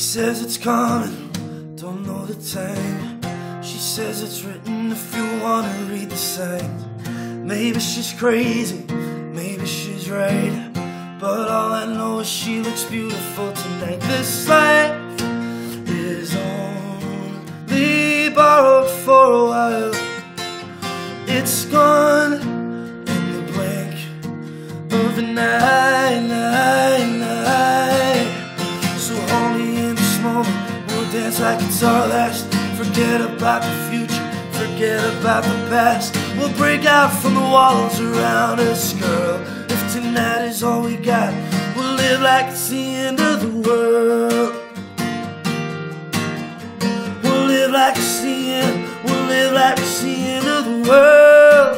says it's coming, don't know the time. She says it's written if you wanna read the signs. Maybe she's crazy, maybe she's right, but all I know is she looks beautiful tonight. This life is only borrowed for a while. It's gone in the blink of an eye, So hold me in this moment, we'll dance like it's our last. Forget about the future, forget about the past. We'll break out from the walls around us, girl. If tonight is all we got, we'll live like it's the end of the world. We'll live like it's the end, we'll live like it's the end of the world.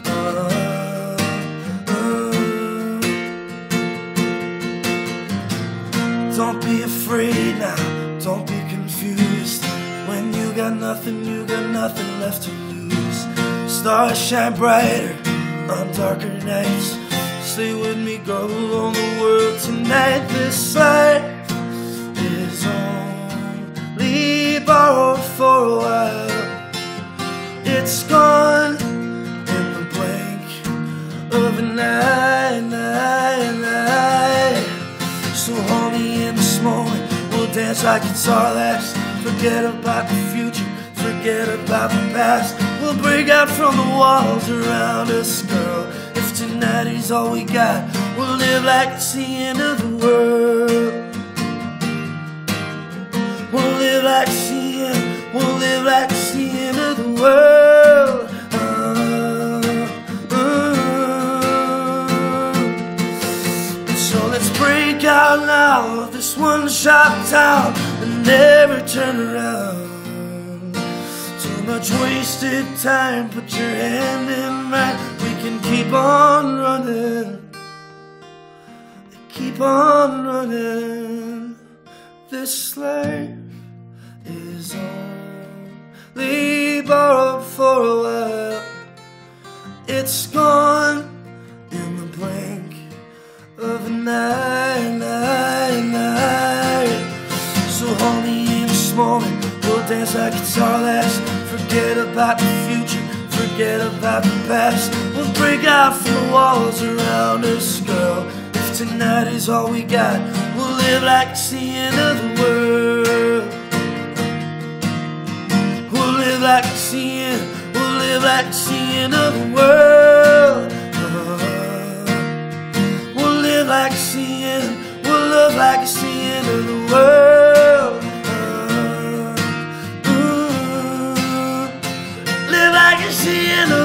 Don't be afraid now, don't be confused. When you got nothing left to lose. Stars shine brighter on darker nights. Stay with me, girl, we'll own the world tonight. This life is only borrowed for a while. It's gone in the blink of an eye. So hold me in this moment, we'll dance like it's our last. Forget about the future, forget about the past. We'll break out from the walls around us, girl. If tonight is all we got, we'll live like it's the end of the world. We'll live like it's the end, we'll live like it's the end of the world. So let's break out now of this one-shot town and never turn around. Too much wasted time, put your hand in mine. We can keep on running, keep on running. This life is only borrowed for a while. It's gone in the blink of an eye. So hold me in this moment, we'll dance like it's our last. Forget about the future, forget about the past. We'll break out from the walls around us, girl. If tonight is all we got, we'll live like it's the end of the world. We'll live like it's the end, we'll live like it's the end of the world. We'll live like it's the end, we'll love like it's the end of the world. Live like it's the end of the world.